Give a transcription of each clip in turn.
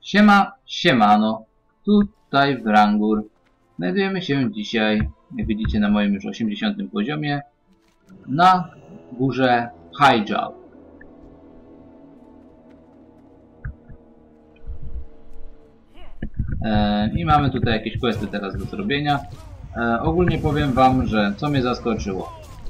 Siemano, tutaj w Rangur. Znajdujemy się dzisiaj, jak widzicie na moim już 80. poziomie, na górze Hyjal. I mamy tutaj jakieś questy teraz do zrobienia. Ogólnie powiem wam, że co mnie zaskoczyło.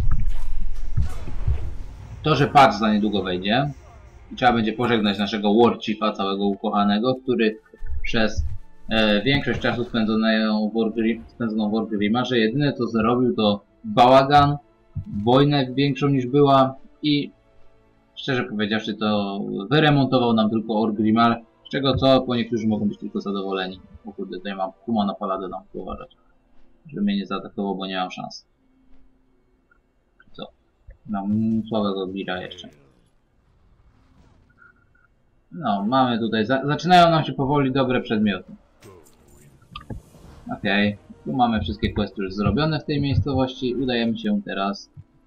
To, że patch za niedługo wejdzie. I trzeba będzie pożegnać naszego War Chiefa, całego ukochanego, który przez większość czasu spędzoną w Orgrimmarze jedyne co zrobił to bałagan, wojnę większą niż była i szczerze powiedziawszy to wyremontował nam tylko Orgrimmar, z czego co niektórzy mogą być tylko zadowoleni. O kurde, tutaj mam kuma na paladę, muszę uważać, żeby mnie nie zaatakował, bo nie mam szans. Co? Mam słabego gira jeszcze. No, mamy tutaj, zaczynają nam się powoli dobre przedmioty. Okej, tu mamy wszystkie questy już zrobione w tej miejscowości. Udajemy się teraz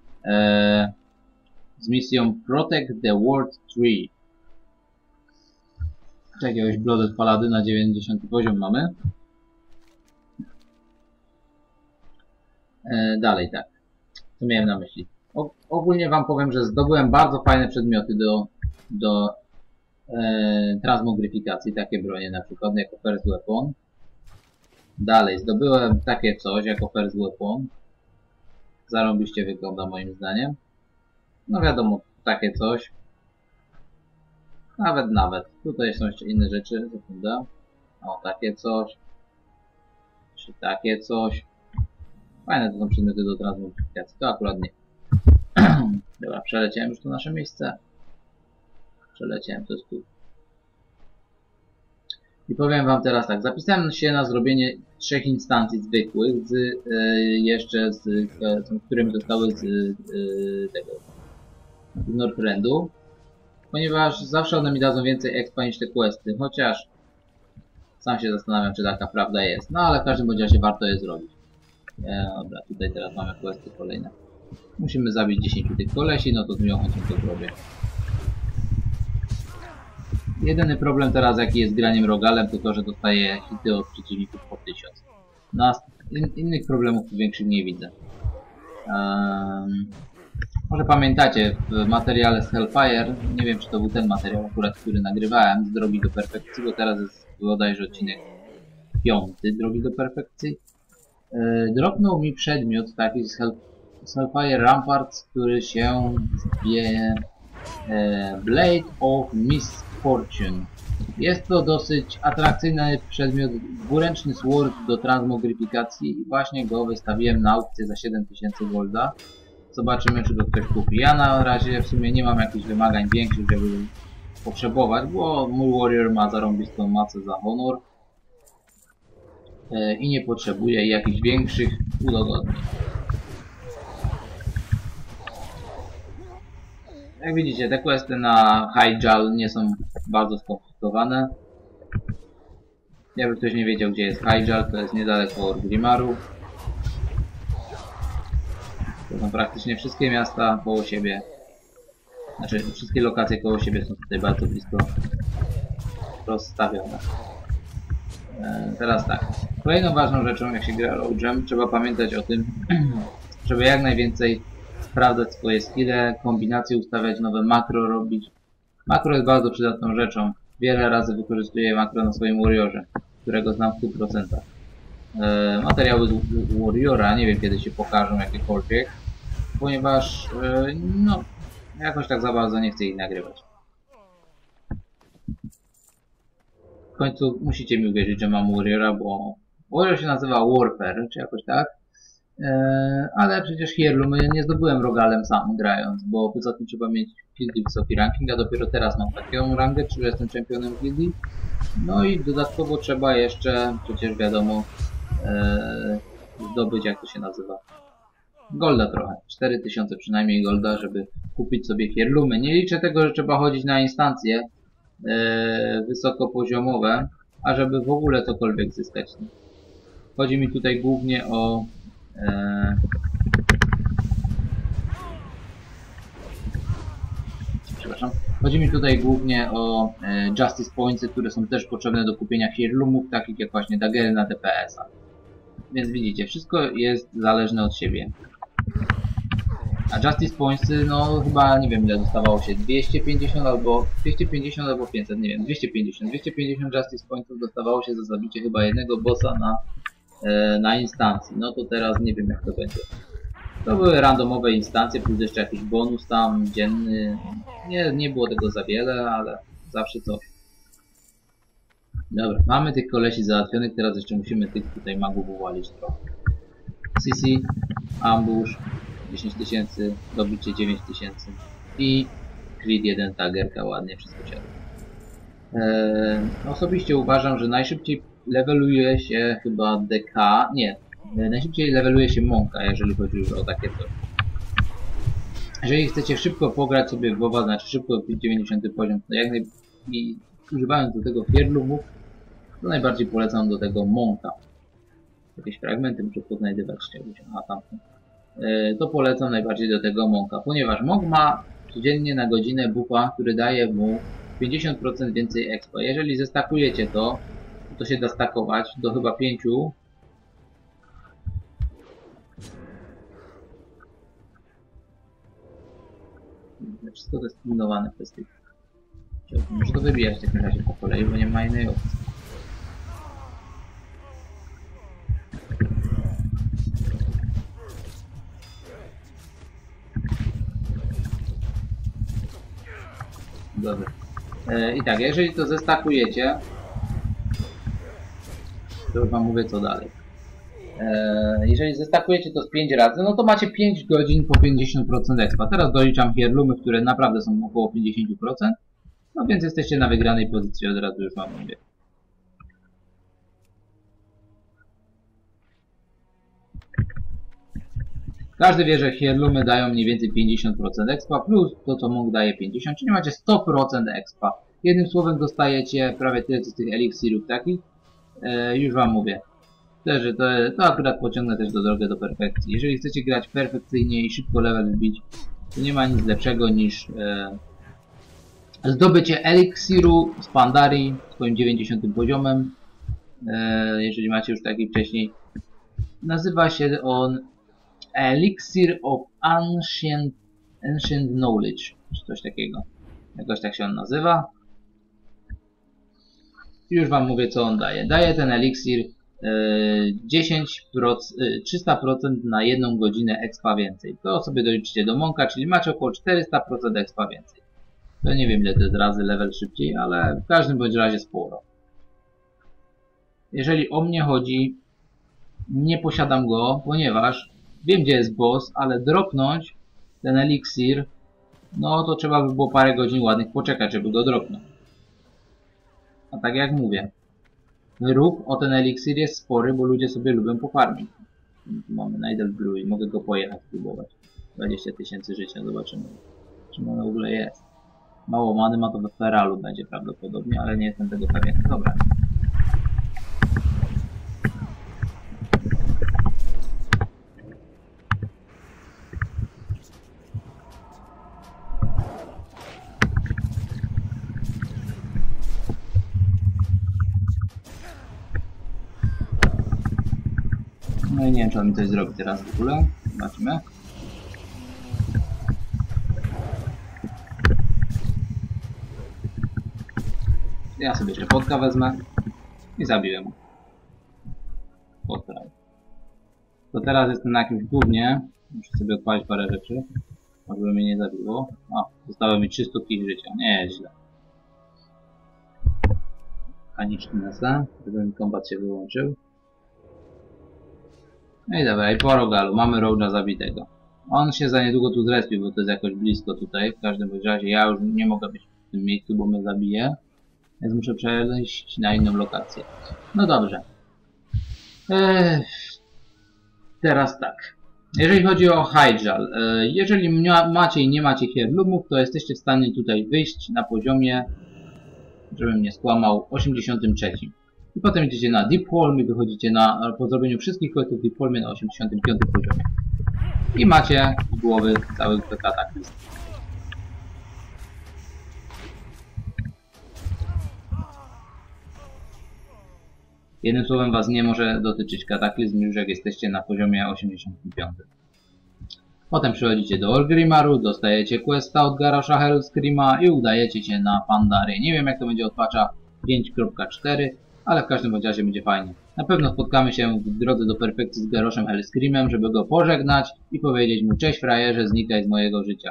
z misją Protect the World Tree. Jakiegoś Blooded Paladyna 90 poziom mamy. Dalej tak, co miałem na myśli. Ogólnie wam powiem, że zdobyłem bardzo fajne przedmioty do transmogryfikacji, takie bronie na przykład jako first weapon. Dalej zdobyłem takie coś jako first weapon. Zarąbiście wygląda moim zdaniem. No wiadomo, takie coś. Nawet. Tutaj są jeszcze inne rzeczy, sekunda. O, takie coś. Czy takie coś. Fajne to są przedmioty do transmogryfikacji, to akurat nie. Dobra, przeleciałem już to nasze miejsce. Przeleciałem, to jest tu. I powiem wam teraz tak, zapisałem się na zrobienie 3 instancji zwykłych, którymi zostały z tego Northrendu, ponieważ zawsze one mi dadzą więcej expa niż te questy, chociaż sam się zastanawiam, czy taka prawda jest, no ale w każdym razie warto je zrobić. Dobra, tutaj teraz mamy questy kolejne. Musimy zabić 10 tych kolesi, no to z miłą chęcią to zrobię. Jedyny problem teraz jaki jest z graniem Rogalem to że dostaję hity od przeciwników po 1000. No, innych problemów tu większych nie widzę. Może pamiętacie w materiale z Hellfire, nie wiem czy to był ten materiał akurat, który nagrywałem z Drogi do Perfekcji, bo teraz jest bodajże odcinek 5 Drogi do Perfekcji. Dropnął mi przedmiot taki z Hellfire Ramparts, który się zwie Blade of Misfortune. Jest to dosyć atrakcyjny przedmiot, dwuręczny sword do transmogryfikacji i właśnie go wystawiłem na aukcję za 7000 golda. Zobaczymy czy go ktoś kupi. Ja na razie w sumie nie mam jakichś wymagań większych, żeby potrzebować, bo mój warrior ma zarąbistą macę za honor i nie potrzebuje jakichś większych udogodnień. Jak widzicie, te questy na Hyjal nie są bardzo skomplikowane. Jakby ktoś nie wiedział gdzie jest Hyjal, to jest niedaleko Orgrimmaru. To są praktycznie wszystkie miasta koło siebie. Znaczy wszystkie lokacje koło siebie są tutaj bardzo blisko rozstawione. Teraz tak. Kolejną ważną rzeczą jak się gra Rogue'em, trzeba pamiętać o tym, żeby jak najwięcej sprawdzać swoje skille, kombinacje ustawiać, nowe makro robić. Makro jest bardzo przydatną rzeczą. Wiele razy wykorzystuję makro na swoim warriorze, którego znam w 100%. Materiały z warriora nie wiem kiedy się pokażą jakiekolwiek, ponieważ no jakoś tak za bardzo nie chcę ich nagrywać. W końcu musicie mi uwierzyć, że mam warriora, bo warrior się nazywa Warfare, czy jakoś tak. Ale przecież Heirloomy nie zdobyłem Rogalem sam grając, bo poza tym trzeba mieć w gildii wysoki ranking, a dopiero teraz mam taką rangę, czyli jestem czempionem w gildii. No i dodatkowo trzeba jeszcze, przecież wiadomo, zdobyć, jak to się nazywa, golda trochę, 4000 przynajmniej golda, żeby kupić sobie Heirloomy. Nie liczę tego, że trzeba chodzić na instancje wysokopoziomowe, a żeby w ogóle cokolwiek zyskać. Chodzi mi tutaj głównie o przepraszam. Chodzi mi tutaj głównie o Justice Points, które są też potrzebne do kupienia heirloomów, takich jak właśnie daggery na DPS-a. Więc widzicie, wszystko jest zależne od siebie. A Justice Points, no chyba nie wiem ile dostawało się, 250 albo 500, nie wiem, 250 Justice Pointsów dostawało się za zabicie chyba jednego bossa na instancji. No to teraz nie wiem jak to będzie. To były randomowe instancje, plus jeszcze jakiś bonus tam dzienny. Nie było tego za wiele, ale zawsze coś. Dobra, mamy tych kolesi załatwionych, teraz jeszcze musimy tych tutaj magów uwalić trochę. CC, ambush, 10 000, dobicie 9 000 i crit 1 tagerka, ładnie wszystko siada. Osobiście uważam, że najszybciej leveluje się chyba DK, nie, najszybciej leveluje się Monka, jeżeli chodzi już o takie coś. Jeżeli chcecie szybko pograć sobie w WoWa, znaczy szybko wbić 90 poziom, to jak i używając do tego heirloomów, to najbardziej polecam do tego Monka. Jakieś fragmenty muszę poznajdywać, a tamten. To polecam najbardziej do tego Monka, ponieważ Monk ma codziennie na godzinę buffa, który daje mu 50% więcej expa. Jeżeli zestakujecie to się da stakować do chyba 5. Wszystko to jest pilnowane przez tych. Muszę to wybijać w takim razie po kolei, bo nie ma innej opcji. Dobra. I tak, jeżeli to zestakujecie, to już wam mówię co dalej. Jeżeli zestakujecie to z 5 razy, no to macie 5 godzin po 50% expa. Teraz doliczam heirloomy, które naprawdę są około 50%. No więc jesteście na wygranej pozycji, od razu już wam mówię. Każdy wie, że heirloomy dają mniej więcej 50% expa, plus to co Monk daje 50%, czyli macie 100% expa. Jednym słowem dostajecie prawie tyle co z tych eliksirów takich. Już wam mówię. To akurat pociągnę też do drogę do perfekcji. Jeżeli chcecie grać perfekcyjnie i szybko level wbić, to nie ma nic lepszego niż zdobycie eliksiru z Pandarii swoim 90 poziomem. Jeżeli macie już taki wcześniej. Nazywa się on Elixir of Ancient Knowledge, czy coś takiego. Jakoś tak się on nazywa. Już wam mówię co on daje. Daje ten eliksir 300% na 1 godzinę expa więcej. To sobie doliczycie do Monka, czyli macie około 400% expa więcej. To nie wiem ile to jest razy level szybciej, ale w każdym bądź razie sporo. Jeżeli o mnie chodzi, nie posiadam go, ponieważ wiem gdzie jest boss, ale dropnąć ten eliksir, no to trzeba by było parę godzin ładnych poczekać, żeby go dropnąć. A tak jak mówię, ruch o ten eliksir jest spory, bo ludzie sobie lubią pofarmić. Mamy Nidal Brew i mogę go pojechać, spróbować. 20 000 życia, zobaczymy czym ono w ogóle jest. Mało many ma to we Feralu będzie prawdopodobnie, ale nie jestem tego pewien. Dobra. No i nie wiem, czy on mi coś zrobi teraz w ogóle. Zobaczymy. Ja sobie jeszcze podka wezmę i zabiję mu. To teraz jestem na jakimś gównie. Muszę sobie odpalić parę rzeczy, żeby mnie nie zabiło. O, zostało mi 300 kg życia. Nie jest źle. Mechaniczny nasa, żeby mi kombat się wyłączył. No i dobra, i po Rogalu. Mamy Roga zabitego. On się za niedługo tu zrespił, bo to jest jakoś blisko tutaj. W każdym razie ja już nie mogę być w tym miejscu, bo mnie zabije. Więc muszę przejść na inną lokację. No dobrze. Teraz tak. Jeżeli chodzi o Hyjal. Jeżeli macie i nie macie heirloomów, to jesteście w stanie tutaj wyjść na poziomie, żebym nie skłamał, 83. I potem idziecie na Deep Holm i wychodzicie po zrobieniu wszystkich questów w Deep Holmie na 85 poziomie. I macie z głowy cały kataklizm. Jednym słowem was nie może dotyczyć kataklizm już jak jesteście na poziomie 85. Potem przychodzicie do Orgrimmaru, dostajecie questa od Garrosha Hellscreama i udajecie się na Pandarię. Nie wiem jak to będzie od patcha 5.4, ale w każdym razie będzie fajnie. Na pewno spotkamy się w drodze do perfekcji z Garroshem Hellscreamem, żeby go pożegnać i powiedzieć mu: cześć frajerze, znikaj z mojego życia.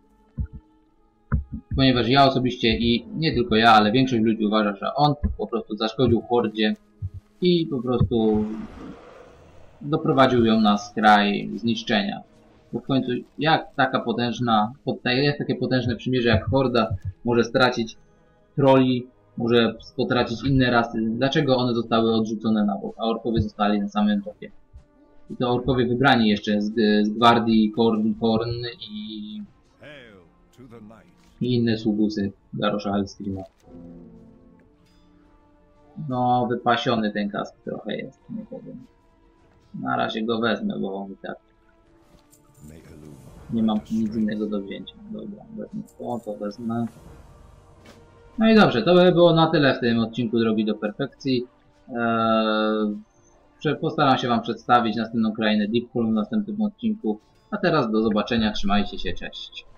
Ponieważ ja osobiście i nie tylko ja, ale większość ludzi uważa, że on po prostu zaszkodził hordzie i po prostu doprowadził ją na skraj zniszczenia. Bo w końcu jak takie potężne przymierze jak horda może stracić troli, może potracić inne rasy? Dlaczego one zostały odrzucone na bok, a orkowie zostali na samym topie? I to orkowie wybrani jeszcze z gwardii Khorne i inne sługusy Garrosha Hellscreama. No, wypasiony ten kask trochę jest, nie powiem. Na razie go wezmę, bo on i tak nie mam nic innego do wzięcia. Dobra, wezmę to wezmę. No i dobrze, to by było na tyle w tym odcinku Drogi do Perfekcji. Postaram się wam przedstawić następną krainę Deepholm w następnym odcinku. A teraz do zobaczenia, trzymajcie się, cześć.